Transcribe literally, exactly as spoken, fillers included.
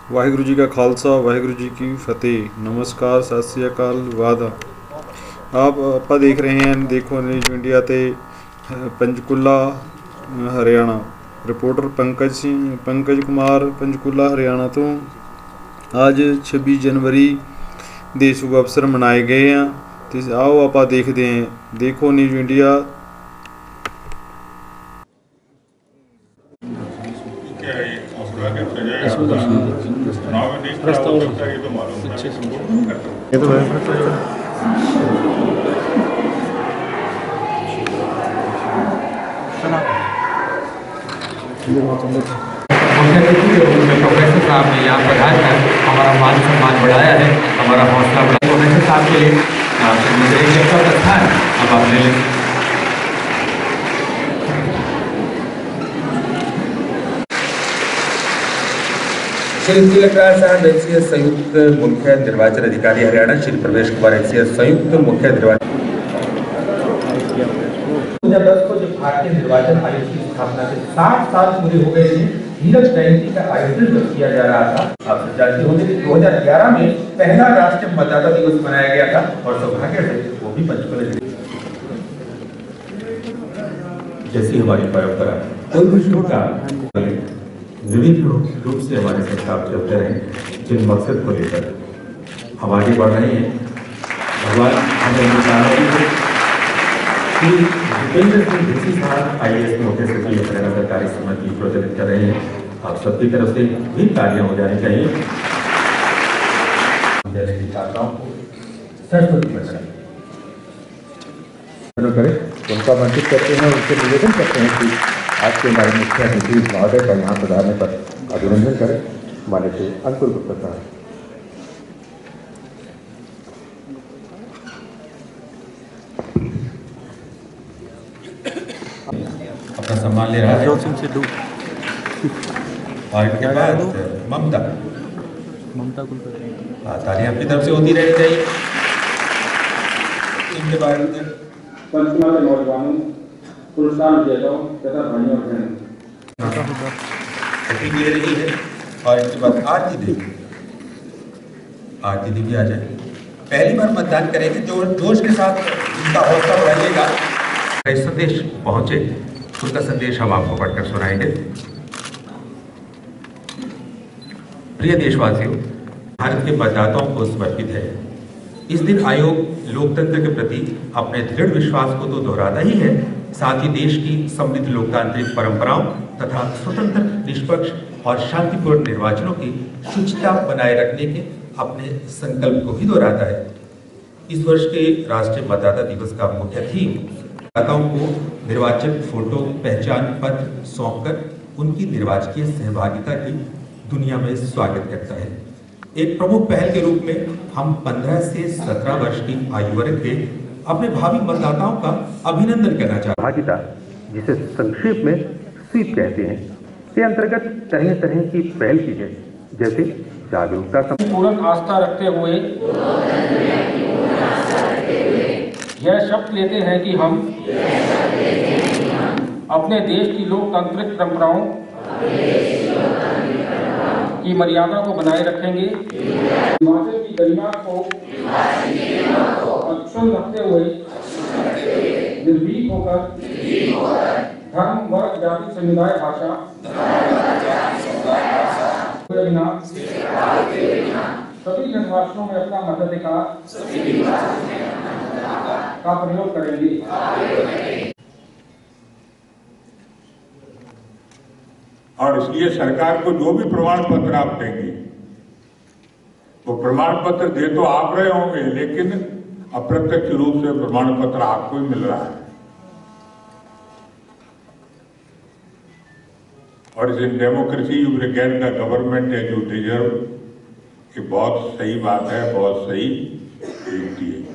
वाहिगुरू जी का खालसा वाहिगुरू जी की फतेह। नमस्कार, सत श्री अकाल, वादा। आप ਆਪਾਂ देख रहे हैं देखो न्यूज़ इंडिया ते पंचकुला हरियाणा। रिपोर्टर पंकज सिंह पंकज कुमार पंचकुला हरियाणा तो। आज छब्बीस जनवरी ਦੇ शुभ अवसर मनाए गए हैं तो आओ आप देखते हैं देखो न्यूज़ इंडिया। ये तो प्रोफेसर साहब ने यहाँ पढ़ाया है, हमारा मान सम्मान बढ़ाया है, हमारा हौसला बढ़ाया। प्रोफेसर साहब के लिए मुझे एक चक्कर रखा है, अब आप ले लें। श्री तिलकराज साहब एचसीएस संयुक्त मुख्य निर्वाचन अधिकारी हरियाणा, श्री प्रवेश कुमार एचसीएस संयुक्त मुख्य निर्वाचन। दो हजार दस को जब भारतीय निर्वाचन आयोग की स्थापना के साठ साल पूरे हो गए थे, हीरक जयंती का आयोजन जब किया जा रहा था, आप जानते होंगे कि दो हजार ग्यारह में पहला राष्ट्रीय मतदाता दिवस मनाया गया था और सौभाग्य से वो भी पंचकुला जिले। जैसी हमारी परंपरा कोई भी शुभ काम विविध रूप से हमारे संस्कार चलते रहे, जिन मकसद को लेकर हम आगे बढ़ रहे हैं। भगवान हमें भूपेंद्र सिंह ऋषि साहब आई ए एस मुख्य सचिव हरियाणा सरकारी समिति प्रज्वलित कर रहे हैं। आप सबकी तरफ से भी कार्य हो जाने चाहिए। छात्राओं को सरस्वती करें, उनका आमंत्रित करते हैं, उनसे निवेदन करते हैं कि आज के हमारे मुख्य अतिथि महोदय का यहाँ पधारने पर अभिनंदन करें। माननीय श्री अंकुर गुप्ता साहब। अपना सम्मान ले रहा है और इनके बाद ममता ममता कुलकर्णी। तालियां अपनी तरफ से होती रहनी चाहिए। इनके बाद पंचकुला के नौजवानों, पुरस्कार विजेताओं तथा भाइयों और बहनों ले रही है और इसके बाद आरती देवी आरती देवी आ जाए। पहली बार मतदान करेंगे, जो जोश के साथ इनका हौसला बढ़ाइएगा। संदेश पहुंचे, उनका संदेश हम आपको पढ़कर सुनाएंगे। प्रिय देशवासियों, भारत के मतदाताओं को समर्पित है। इस दिन आयोग लोकतंत्र के प्रति अपने दृढ़ विश्वास को तो दोहराता ही है, साथ ही देश की समृद्ध लोकतांत्रिक परंपराओं तथा स्वतंत्र, निष्पक्ष और शांतिपूर्ण निर्वाचनों की शुचिता बनाए रखने के अपने संकल्प को भी दोहराता है। इस वर्ष के राष्ट्रीय मतदाता दिवस का मुख्य थीम मतदाताओं को निर्वाचन फोटो पहचान पत्र सौंपकर उनकी निर्वाचकीय सहभागिता की दुनिया में स्वागत करता है। एक प्रमुख पहल के रूप में हम पंद्रह से सत्रह वर्ष की आयु वर्ग के अपने भावी मतदाताओं का अभिनंदन करना चाहते हैं। भागीदार, जिसे संक्षेप में स्वीप कहते हैं, के अंतर्गत तरह तरह की पहल की है, जैसे जागरूकता पूर्ण आस्था रखते हुए यह शपथ लेते हैं कि हम अपने देश की लोकतांत्रिक परंपराओं की मर्यादा को बनाए रखेंगे, हिमाचल की गरिमा को अक्षुण्ण रखते हुए निर्भीक होकर धर्म, वर्ग, जाति, समुदाय, भाषा बिना सभी निर्वाचनों में अपना मताधिकार का प्रयोग करेंगे। और इसलिए सरकार को जो भी प्रमाण पत्र आप देंगे, वो प्रमाण पत्र दे तो आप रहे होंगे, लेकिन अप्रत्यक्ष रूप से प्रमाण पत्र आपको ही मिल रहा है। और इस democracy you will get the government as you deserve, ये बहुत सही बात है, बहुत सही युक्ति है।